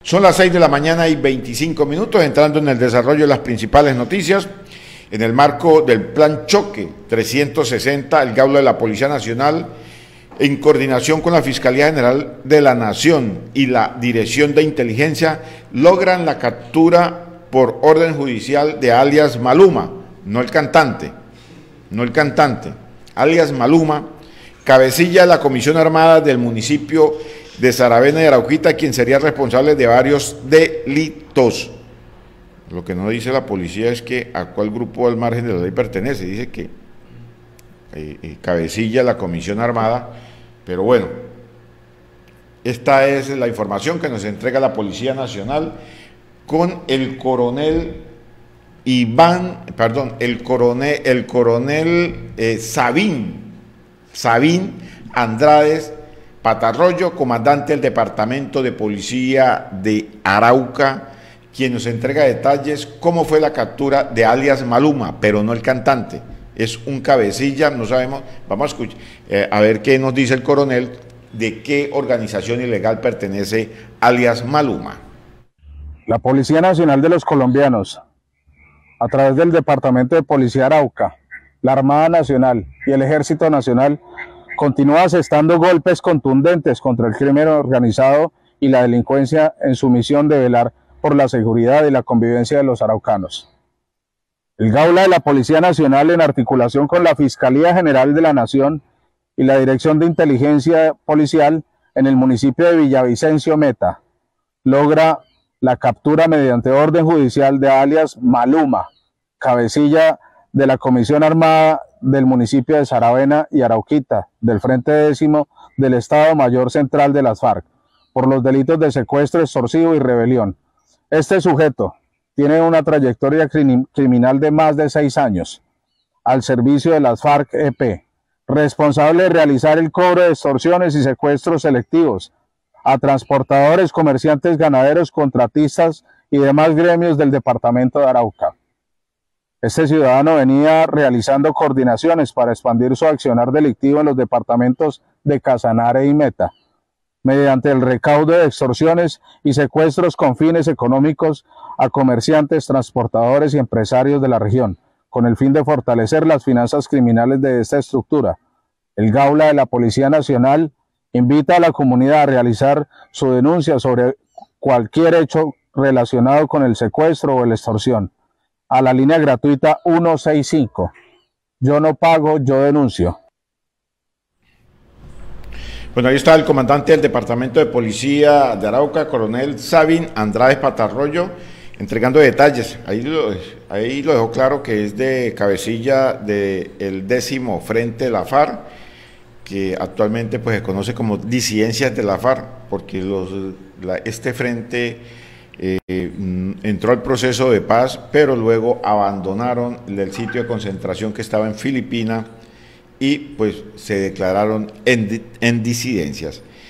Son las 6 de la mañana y 25 minutos, entrando en el desarrollo de las principales noticias. En el marco del Plan Choque 360, el Gaula de la Policía Nacional, en coordinación con la Fiscalía General de la Nación y la Dirección de Inteligencia, logran la captura por orden judicial de alias Maluma, no el cantante, alias Maluma, cabecilla de la Comisión Armada del municipio de Saravena y Arauquita, quien sería responsable de varios delitos. Lo que no dice la policía es que a cuál grupo al margen de la ley pertenece. Dice que cabecilla la Comisión Armada, pero bueno, esta es la información que nos entrega la Policía Nacional con el coronel Sabín Andrades Patarroyo, comandante del Departamento de Policía de Arauca, quien nos entrega detalles cómo fue la captura de alias Maluma, pero no el cantante, es un cabecilla, no sabemos, vamos a escuchar, a ver qué nos dice el coronel, de qué organización ilegal pertenece alias Maluma. La Policía Nacional de los Colombianos, a través del Departamento de Policía Arauca, la Armada Nacional y el Ejército Nacional, continúa asestando golpes contundentes contra el crimen organizado y la delincuencia en su misión de velar por la seguridad y la convivencia de los araucanos. El Gaula de la Policía Nacional, en articulación con la Fiscalía General de la Nación y la Dirección de Inteligencia Policial en el municipio de Villavicencio Meta, logra la captura mediante orden judicial de alias Maluma, cabecilla de la Comisión Armada del municipio de Saravena y Arauquita, del Frente Décimo del Estado Mayor Central de las FARC, por los delitos de secuestro extorsivo y rebelión. Este sujeto tiene una trayectoria criminal de más de 6 años, al servicio de las FARC-EP, responsable de realizar el cobro de extorsiones y secuestros selectivos a transportadores, comerciantes, ganaderos, contratistas y demás gremios del departamento de Arauca. Este ciudadano venía realizando coordinaciones para expandir su accionar delictivo en los departamentos de Casanare y Meta, mediante el recaudo de extorsiones y secuestros con fines económicos a comerciantes, transportadores y empresarios de la región, con el fin de fortalecer las finanzas criminales de esta estructura. El Gaula de la Policía Nacional invita a la comunidad a realizar su denuncia sobre cualquier hecho relacionado con el secuestro o la extorsión a la línea gratuita 165. Yo no pago, yo denuncio. Bueno, ahí está el comandante del Departamento de Policía de Arauca, coronel Sabín Andrades Patarroyo, entregando detalles. Ahí lo dejó claro que es de cabecilla del 10º Frente de la FARC, que actualmente pues se conoce como disidencias de la FARC, porque este frente entró al proceso de paz, pero luego abandonaron el sitio de concentración que estaba en Filipinas y pues se declararon en disidencias.